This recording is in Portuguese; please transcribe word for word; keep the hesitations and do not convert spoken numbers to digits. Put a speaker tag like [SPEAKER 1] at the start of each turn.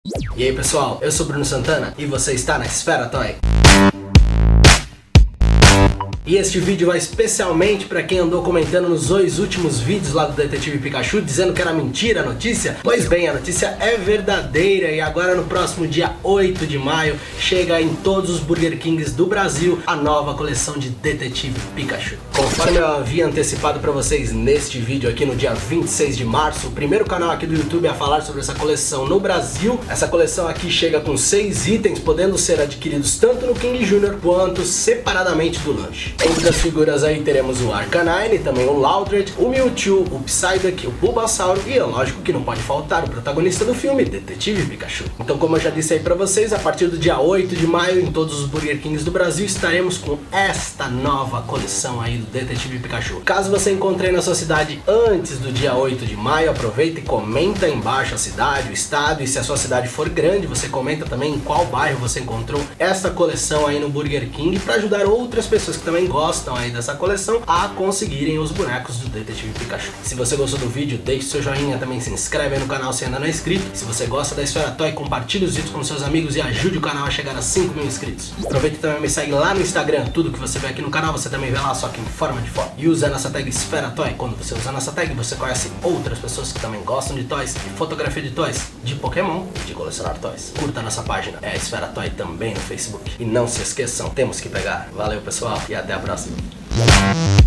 [SPEAKER 1] E aí pessoal, eu sou Bruno Santana e você está na Esfera Toy. E este vídeo vai especialmente para quem andou comentando nos dois últimos vídeos lá do Detetive Pikachu dizendo que era mentira a notícia. Pois bem, a notícia é verdadeira e agora no próximo dia oito de maio chega em todos os Burger Kings do Brasil a nova coleção de Detetive Pikachu. Conforme eu havia antecipado para vocês neste vídeo aqui no dia vinte e seis de março, o primeiro canal aqui do YouTube a falar sobre essa coleção no Brasil. Essa coleção aqui chega com seis itens, podendo ser adquiridos tanto no King Junior quanto separadamente do lanche. Entre as figuras aí teremos o Arcanine, também o Loudred, o Mewtwo, o Psyduck, o Bulbasaur e é lógico que não pode faltar o protagonista do filme, Detetive Pikachu. Então, como eu já disse aí pra vocês, a partir do dia oito de maio em todos os Burger Kings do Brasil estaremos com esta nova coleção aí do Detetive Pikachu. Caso você encontre aí na sua cidade antes do dia oito de maio, aproveita e comenta aí embaixo a cidade, o estado, e se a sua cidade for grande, você comenta também em qual bairro você encontrou esta coleção aí no Burger King para ajudar outras pessoas que também gostam aí dessa coleção a conseguirem os bonecos do Detetive Pikachu. Se você gostou do vídeo, deixe seu joinha, também se inscreve aí no canal se ainda não é inscrito. Se você gosta da Esfera Toy, compartilhe os vídeos com seus amigos e ajude o canal a chegar a cinco mil inscritos. Aproveita e também me segue lá no Instagram, tudo que você vê aqui no canal você também vê lá, só que em forma de foto. E usa a nossa tag Esfera Toy. Quando você usar nossa tag, você conhece outras pessoas que também gostam de toys, de fotografia de toys, de Pokémon e de colecionar toys. Curta a nossa página, é a Esfera Toy também no Facebook. E não se esqueçam, temos que pegar. Valeu pessoal e até a próxima.